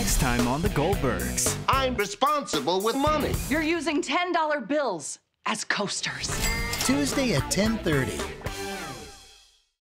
Next time on the Goldbergs. I'm responsible with money. You're using $10 bills as coasters. Tuesday at 10:30.